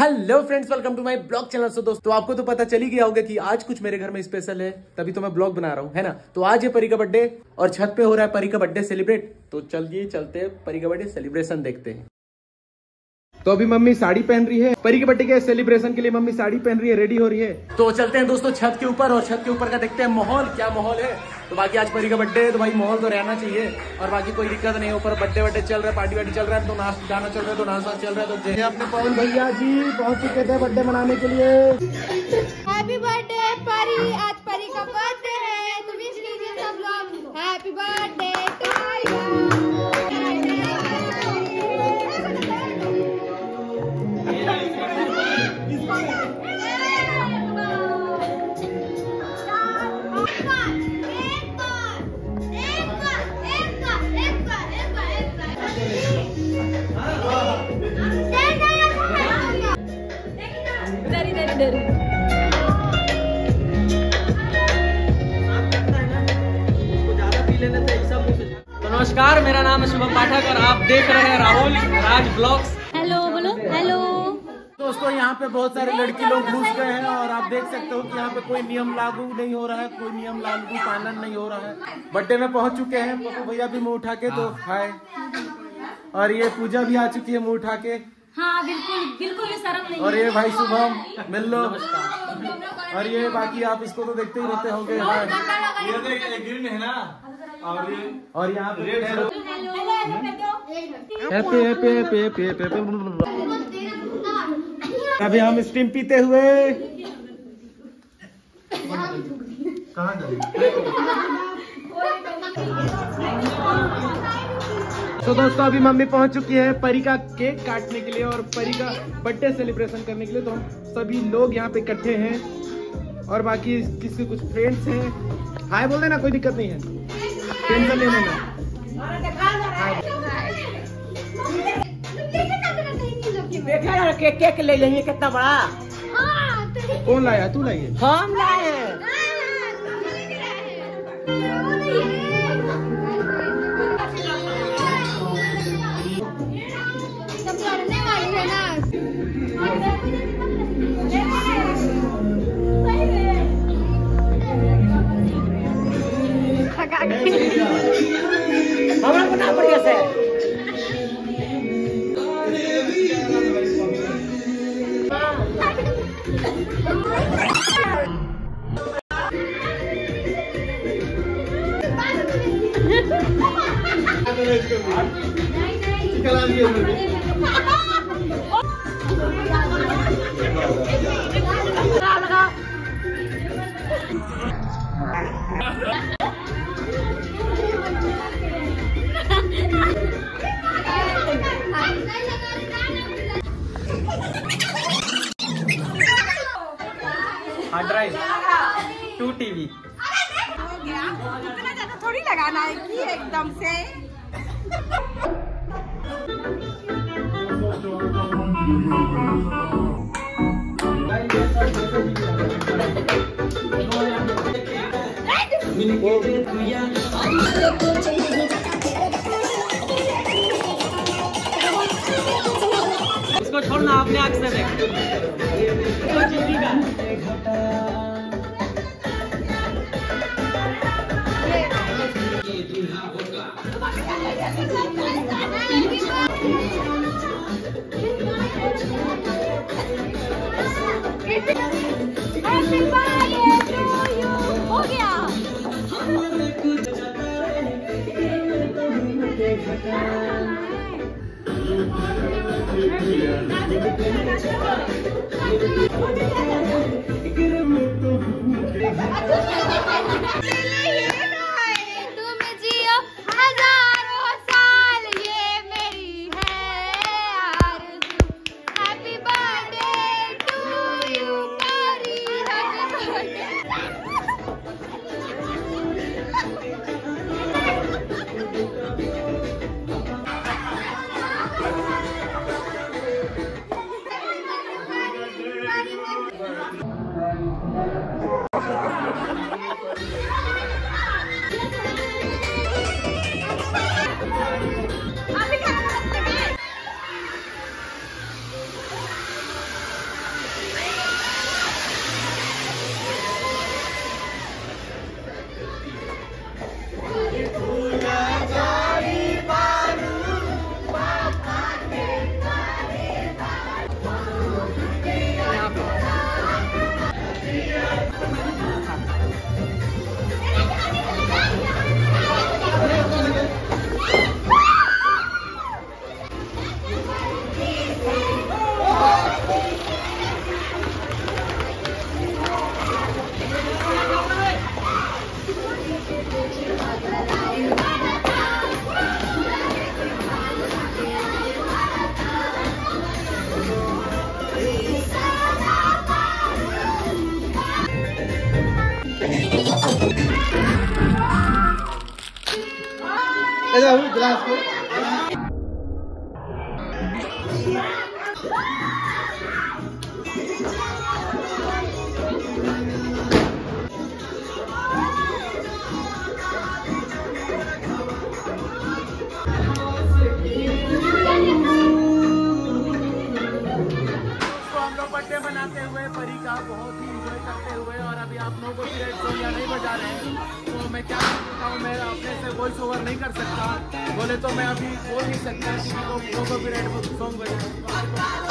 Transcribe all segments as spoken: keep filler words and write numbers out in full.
Hello friends, welcome to my blog channel. So दोस्तों, आपको तो पता चल ही गया होगा कि आज कुछ मेरे घर में स्पेशल है, तभी तो मैं ब्लॉग बना रहा हूँ, है ना। तो आज है परी का बर्थडे और छत पे हो रहा है परी का बर्थडे सेलिब्रेट। तो चलिए चलते हैं, परी का बर्थडे सेलिब्रेशन देखते हैं। तो अभी मम्मी साड़ी पहन रही है, परी के बर्थडे के सेलिब्रेशन के लिए मम्मी साड़ी पहन रही है, रेडी हो रही है। तो चलते हैं दोस्तों छत के ऊपर, और छत के ऊपर का देखते हैं माहौल, क्या माहौल है। तो बाकी आज परी का बर्थडे है तो भाई माहौल तो रहना चाहिए, और बाकी कोई दिक्कत नहीं है। ऊपर बर्थडे बर्थडे चल रहा है, पार्टी वार्टी चल रहा है, तो नाच गाना चल रहा है, तो डांस वांस चल रहा है। तो जैसे अपने पवन भैया जी पहुंच चुके थे बर्थडे मनाने के लिए। हैप्पी बर्थडे परी, आज परी का बर्थडे है, तो विश कीजिए सब लोग हैप्पी बर्थडे टू यू। नमस्कार, मेरा नाम है शुभम पाठक और आप देख रहे हैं राहुल राज ब्लॉग्स। हेलो बोलो हेलो। दोस्तों, यहाँ पे बहुत सारे लड़की लोग घुस गए हैं और आप देख सकते हो कि यहाँ पे कोई नियम लागू नहीं हो रहा है, कोई नियम लागू पालन नहीं हो रहा है। बर्थडे में पहुँच चुके हैं पप्पू भैया भी मुँह उठा के, तो हाय। और ये पूजा भी आ चुकी है मुँह उठा के। हाँ बिल्कुल बिल्कुल भी शर्म नहीं। और ये भाई शुभम, मिल लो। और ये बाकी आप इसको तो देखते ही रहते होंगे। है ना, और ये और यहाँ पे रेड है। Happy happy happy happy happy. अभी हम स्टीम पीते हुए कहाँ गए? तो दोस्तों, अभी मम्मी पहुंच चुकी है परी का केक काटने के लिए और परी का बर्थडे सेलिब्रेशन करने के लिए। तो हम सभी लोग यहाँ पे इकट्ठे हैं, और बाकी किसी कुछ फ्रेंड्स हैं। हाय बोल देना, कोई दिक्कत नहीं है, टेंशन लेने में। केक केक ले लेंगे, कितना बड़ा। कौन लाया? तू लाई है? हम लाए हैं। हमारा बता बढ़िया से। Hard drive, to TV. हो गया, इतना ज्यादा थोड़ी लगाना है कि एकदम से। इसको छोड़ना, अपने आँख से देख। Happy birthday to you. हो गया। तुम जियो हजारों साल, ये मेरी है आरज़ू। Happy birthday to you Pari, happy birthday. जाओ गिलास को। बर्थडे मनाते हुए परी का बहुत ही एंजॉय करते हुए, और अभी आप लोगों को भी सोनिया नहीं बजा रहे हैं तो मैं क्या करता हूँ, मैं अपने से वॉइस ओवर नहीं कर सकता, बोले तो मैं अभी बोल नहीं सकता क्योंकि वो लोगों भी सॉन्ग बजा।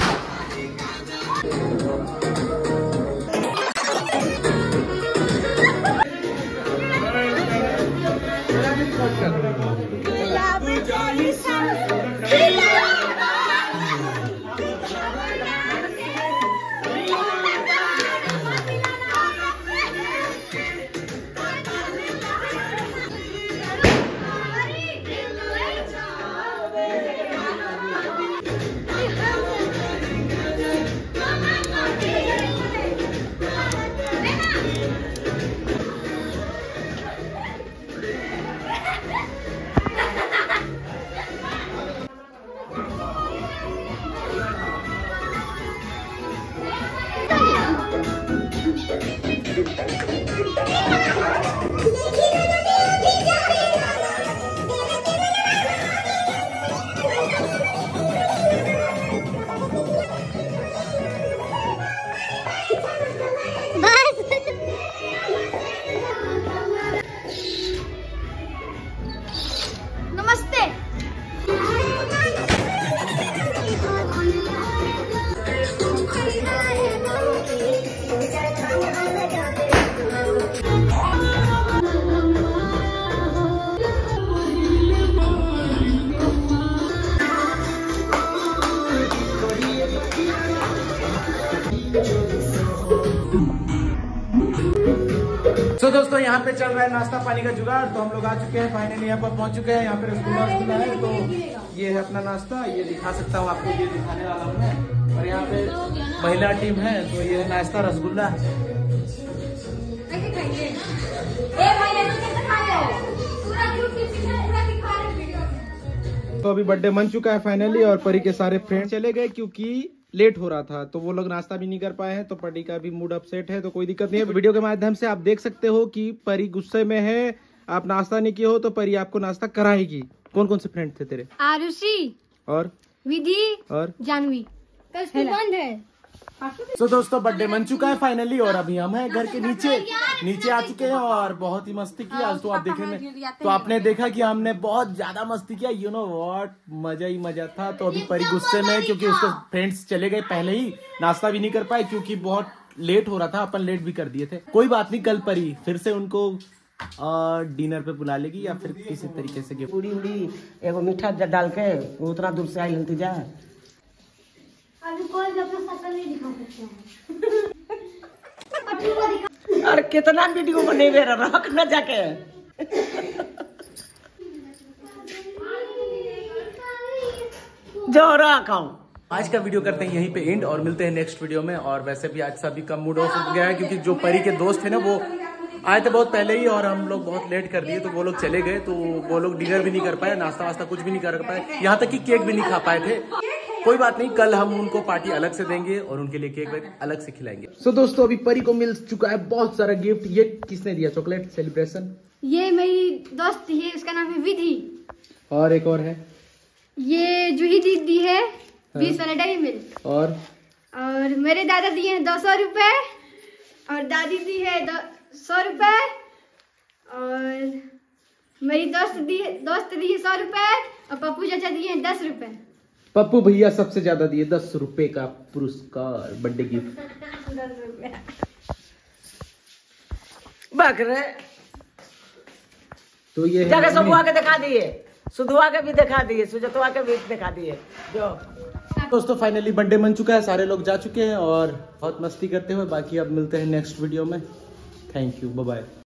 तो दोस्तों यहाँ पे चल रहा है नाश्ता पानी का जुगाड़, तो हम लोग आ चुके हैं फाइनली, यहाँ पर पहुंच चुके हैं। यहाँ पे रसगुल्ला रसगुल्ला है, तो ये है अपना नाश्ता, ये दिखा सकता हूँ आपको, ये दिखाने वाला हूँ मैं। और यहाँ पे महिला टीम है, तो ये है नाश्ता रसगुल्ला। तो अभी बर्थडे मन चुका है फाइनली, और परी के सारे फ्रेंड चले गए क्योंकि लेट हो रहा था, तो वो लोग नाश्ता भी नहीं कर पाए हैं, तो परी का भी मूड अपसेट है, तो कोई दिक्कत नहीं है। वीडियो के माध्यम से आप देख सकते हो कि परी गुस्से में है, आप नाश्ता नहीं किए हो तो परी आपको नाश्ता कराएगी। कौन कौन से फ्रेंड थे तेरे? आरुषि और विधि और जानवी। बंद है। तो दोस्तों बर्थडे मन चुका है फाइनली, और अभी हम हैं घर के नीचे नीचे आ चुके हैं, और बहुत ही मस्ती की आज। तो आप देखेंगे तो आपने देखा कि हमने बहुत ज्यादा मस्ती किया, यू नो व्हाट, मजा ही मजा था। तो अभी परी गुस्से में, क्योंकि उसके फ्रेंड्स चले गए पहले ही, नाश्ता भी नहीं कर पाए क्योंकि बहुत लेट हो रहा था, अपन लेट भी कर दिए थे। कोई बात नहीं, कल परी फिर से उनको डिनर पे बुला लेगी, या फिर किसी तरीके से गिफ्ट उड़ी उड़ी एगो मीठा डाल के उतना दूर से आई हल्ती जा। अभी कोई अपना शकल नहीं दिखा सकते। अरे कितना वीडियो बनेबे रख न जाके। जो रखाऊं आज का वीडियो करते हैं यहीं पे एंड, और मिलते हैं नेक्स्ट वीडियो में। और वैसे भी आज सभी का मूड ऑफ हो गया है, क्योंकि जो परी के दोस्त थे ना वो आए थे बहुत पहले ही, और हम लोग बहुत लेट कर दिए, तो वो लोग चले गए, तो वो लोग डिनर भी नहीं कर पाए, नाश्ता वास्ता कुछ भी नहीं कर पाए, यहाँ तक कि केक भी नहीं खा पाए थे। कोई बात नहीं, कल हम उनको पार्टी अलग से देंगे और उनके लिए केक अलग से खिलाएंगे। सो so, दोस्तों अभी परी को मिल चुका है बहुत सारा गिफ्ट। ये किसने दिया चॉकलेट सेलिब्रेशन? ये मेरी दोस्त है, उसका नाम है विधि। और एक और है, ये जूही दी दी है बीस वाला डेयरी मिल्क। और और मेरे दादा दिए हैं दो सौ रुपए, और दादी दी है सौ रुपए, और मेरी दोस्त दी है दोस्त दी है सौ रुपए, और पप्पू चाचा दिए हैं दस रुपए। पप्पू भैया सबसे ज्यादा दिए दस रुपए का पुरस्कार बर्थडे गिफ्ट। बकरे तो ये जगह सुधुआ के दिखा दिए, सुधुआ के भी दिखा दिए, सुजतवा के भी दिखा दिए। जो दोस्तों फाइनली बर्थडे मन चुका है, सारे लोग जा चुके हैं और बहुत मस्ती करते हुए। बाकी अब मिलते हैं नेक्स्ट वीडियो में। Thank you, bye bye.